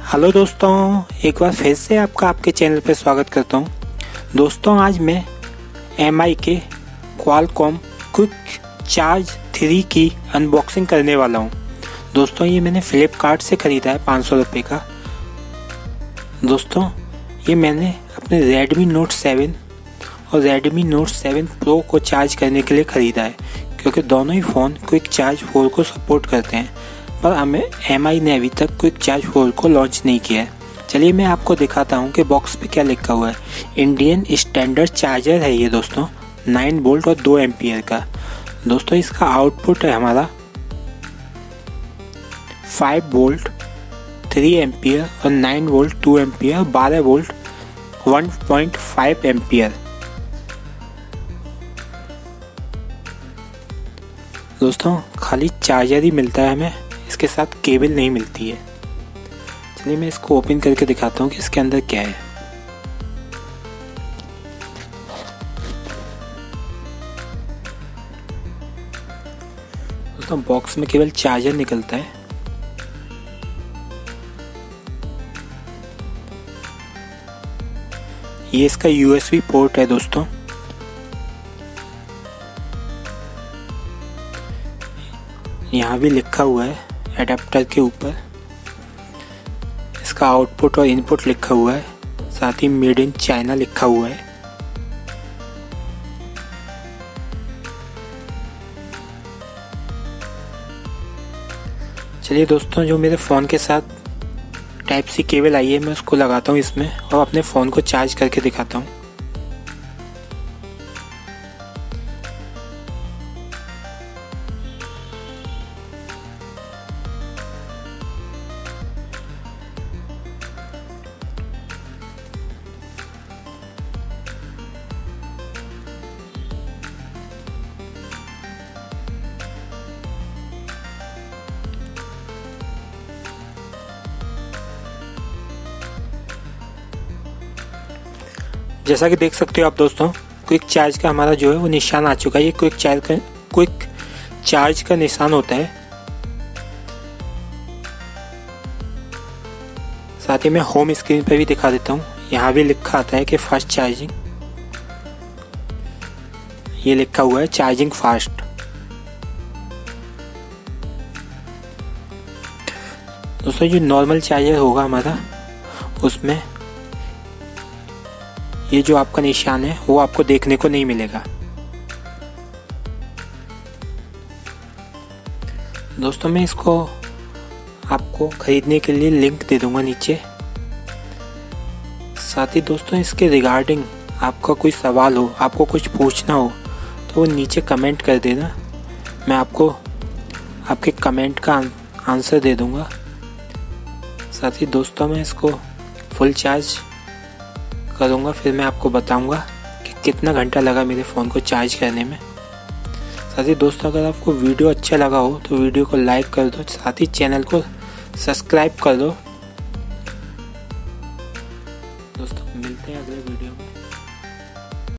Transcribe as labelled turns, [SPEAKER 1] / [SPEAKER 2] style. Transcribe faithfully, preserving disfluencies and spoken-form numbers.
[SPEAKER 1] Hello दोस्तों, एक बार फिर से आपका आपके चैनल पर स्वागत करता हूं। दोस्तों आज मैं एम आई के क्वालकॉम क्विक चार्ज थ्री की अनबॉक्सिंग करने वाला हूं। दोस्तों ये मैंने फ्लिपकार्ट से ख़रीदा है पाँच सौ रुपये का। दोस्तों ये मैंने अपने रेडमी नोट सेवन और रेडमी नोट सेवन प्रो को चार्ज करने के लिए ख़रीदा है, क्योंकि दोनों ही फ़ोन क्विक चार्ज फोर को सपोर्ट करते हैं, पर हमें एम आई ने अभी तक क्विक चार्ज फोर को लॉन्च नहीं किया है। चलिए मैं आपको दिखाता हूँ कि बॉक्स पे क्या लिखा हुआ है। इंडियन स्टैंडर्ड चार्जर है ये दोस्तों, नाइन वोल्ट और टू एम्पियर का। दोस्तों इसका आउटपुट है हमारा फाइव वोल्ट, थ्री एम्पियर और nine volt, two ampere, twelve volt, one point five ampere. दोस्तों खाली चार्जर ही मिलता है हमें, इसके साथ केबल नहीं मिलती है। चलिए मैं इसको ओपन करके दिखाता हूँ कि इसके अंदर क्या है। दोस्तों बॉक्स में केवल चार्जर निकलता है। ये इसका यू एस बी पोर्ट है दोस्तों। यहाँ भी लिखा हुआ है एडेप्टर के ऊपर, इसका आउटपुट और इनपुट लिखा हुआ है, साथ ही मेड इन चाइना लिखा हुआ है। चलिए दोस्तों जो मेरे फ़ोन के साथ टाइप सी केबल आई है मैं उसको लगाता हूँ इसमें और अपने फ़ोन को चार्ज करके दिखाता हूँ। जैसा कि देख सकते हो आप दोस्तों, क्विक चार्ज का हमारा जो है वो निशान आ चुका है। ये क्विक चार्ज का क्विक चार्ज का निशान होता है। साथ ही मैं होम स्क्रीन पर भी दिखा देता हूँ। यहाँ भी लिखा आता है कि फास्ट चार्जिंग, ये लिखा हुआ है चार्जिंग फास्ट। दोस्तों जो नॉर्मल चार्जर होगा हमारा, उसमें ये जो आपका निशान है वो आपको देखने को नहीं मिलेगा। दोस्तों मैं इसको आपको खरीदने के लिए लिंक दे दूंगा नीचे। साथ ही दोस्तों इसके रिगार्डिंग आपका कोई सवाल हो, आपको कुछ पूछना हो, तो वो नीचे कमेंट कर देना। मैं आपको आपके कमेंट का आंसर दे दूंगा। साथ ही दोस्तों मैं इसको फुल चार्ज करूँगा, फिर मैं आपको बताऊंगा कि कितना घंटा लगा मेरे फ़ोन को चार्ज करने में। साथ ही दोस्तों अगर आपको वीडियो अच्छा लगा हो तो वीडियो को लाइक कर दो, साथ ही चैनल को सब्सक्राइब कर दो